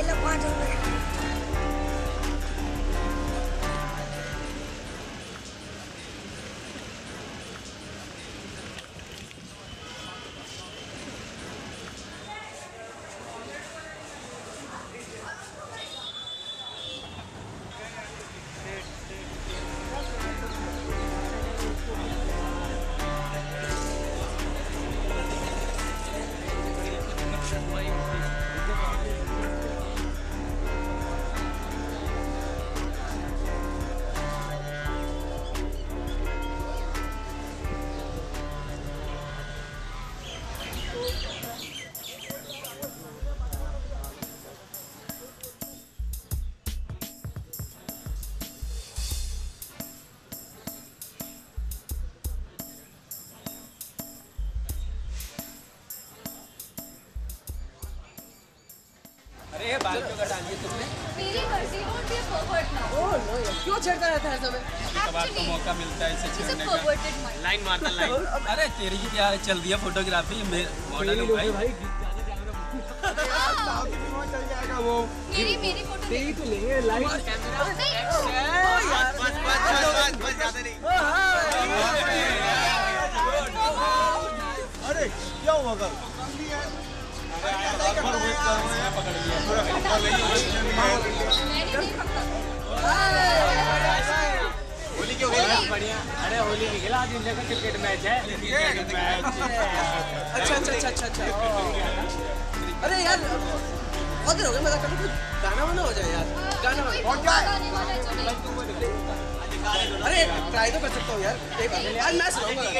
अरे बाल क्यों कटा लिए तुमने? मेरी मर्जी, don't be a pervert now. Oh no, क्यों छेड़ता रहता है समय? Actually, तो मौका मिलता है इसे छेड़ने का। perverted mind. लाइन मारता लाइन। अरे तेरी की क्या चल रही है फोटोग्राफी में मॉडल हूँ भाई। चल जाएगा वो। मेरी फोटो तेरी तो लेंगे लाइन कैमरा। बस ज़्यादा नहीं। अरे क्या हुआ कल? होली क्यों खेला? बढ़िया। अरे होली की खेला आज इंडिया का क्रिकेट मैच है। अच्छा। अरे यार बहुत देर हो गए मजा करने, गाना बना हो जाए यार। गाना और क्या है? अरे ट्राई तो कर सकता हूँ यार। एक बार आज मैं सुनाऊंगा।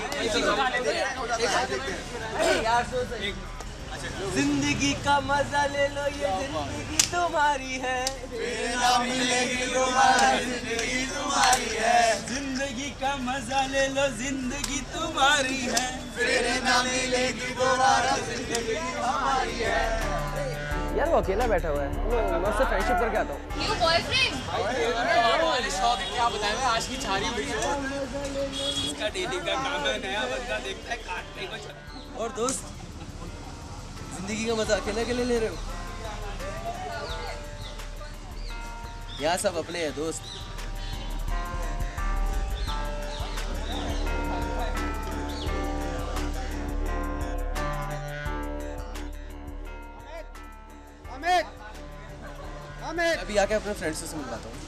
ठीक है। जिंदगी का मजा ले लो, ये जिंदगी तुम्हारी है, फिर ना मिलेगी दोबारा, जिंदगी तुम्हारी है। जिंदगी का मजा ले लो, जिंदगी तुम्हारी है, फिर ना मिलेगी दोबारा, जिंदगी हमारी है। यार वो अकेला बैठा हुआ है, मैं उससे फ्रेंडशिप करके आता हूँ। New boyfriend? क्या बताएं आज की छारी हुई है। इसका डेली का काम है, नया बंदा देखता है काटने को। और दोस्त जिंदगी का मजा अकेले अकेले ले रहे हो? यहाँ सब अपने हैं दोस्त। अमित अभी आके अपने फ्रेंड्स से मिलवाता हूँ।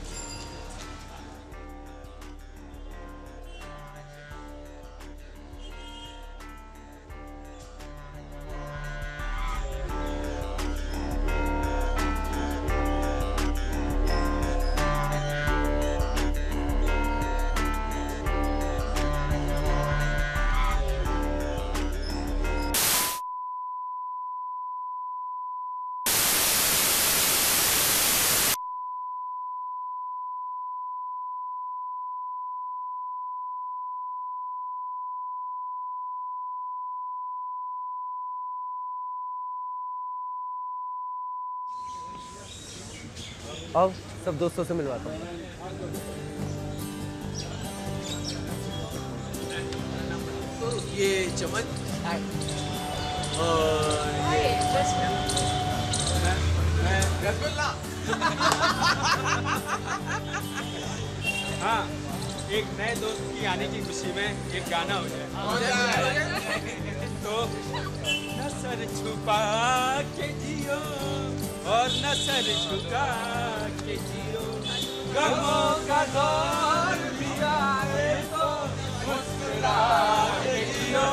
आओ सब दोस्तों से मिलवाता हूँ। तो ये चमन हाँ, एक नए दोस्त की आने की खुशी में एक गाना हो जाए। तो न सर छुपा के जियो और न सर झुका के जियो, गमों का दौर भी आए तो मुस्कुरा के जियो।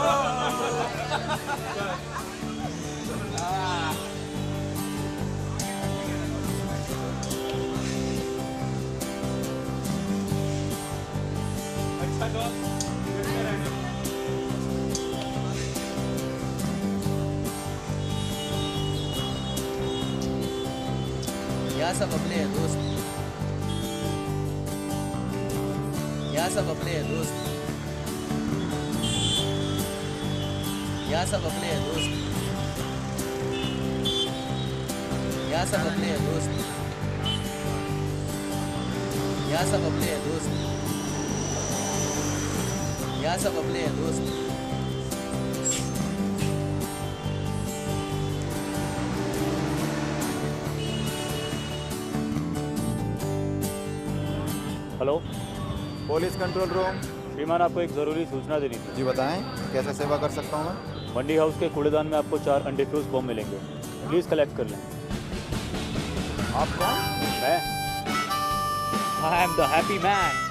अच्छा दोस्त यहाँ सब अपने हैं दोस्त, यहाँ सब अपने हैं दोस्त, यहाँ सब अपने हैं दोस्त, यहाँ सब अपने हैं दोस्त, यहाँ सब अपने हैं दोस्त, यहाँ सब अपने हैं दोस्त। Hello police control room. श्रीमान, आपको एक ज़रूरी सूचना देनी थी। जी बताएं, कैसे सेवा कर सकता हूँ मैं? मंडी हाउस के कूड़ेदान में आपको 4 अनडिफ्यूज बम मिलेंगे, प्लीज़ कलेक्ट कर लें। आप कौन? मैं I am the happy man.